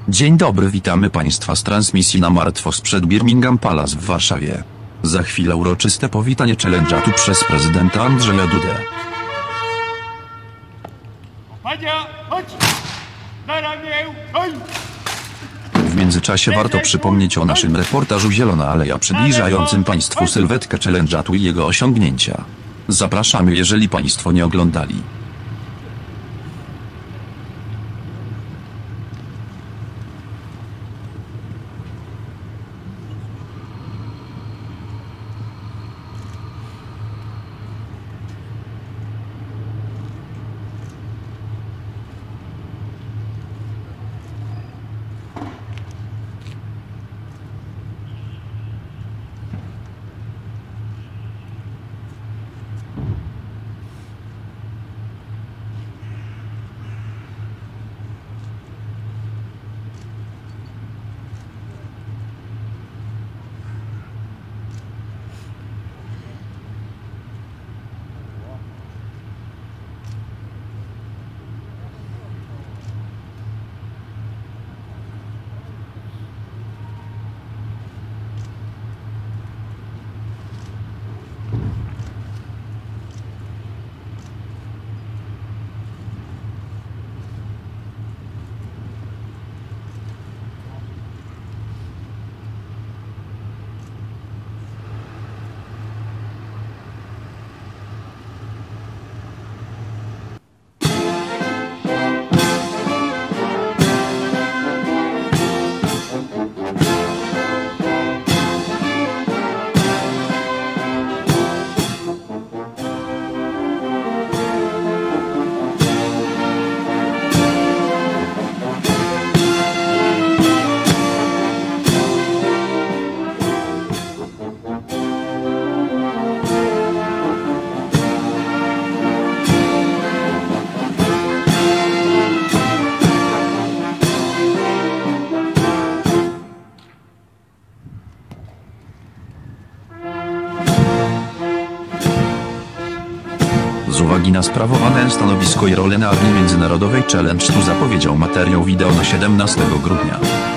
Dzień dobry, witamy Państwa z transmisji na martwo sprzed Birmingham Palace w Warszawie. Za chwilę uroczyste powitanie challenge'atu przez prezydenta Andrzeja Dudę. Pania, chodź! Na ramię, chodź! W międzyczasie warto przypomnieć o naszym reportażu Zielona Aleja przybliżającym Państwu sylwetkę challenge'atu i jego osiągnięcia. Zapraszamy, jeżeli Państwo nie oglądali. Z uwagi na sprawowane stanowisko i rolę na armii międzynarodowej Challenge tu zapowiedział materiał wideo na 17 grudnia.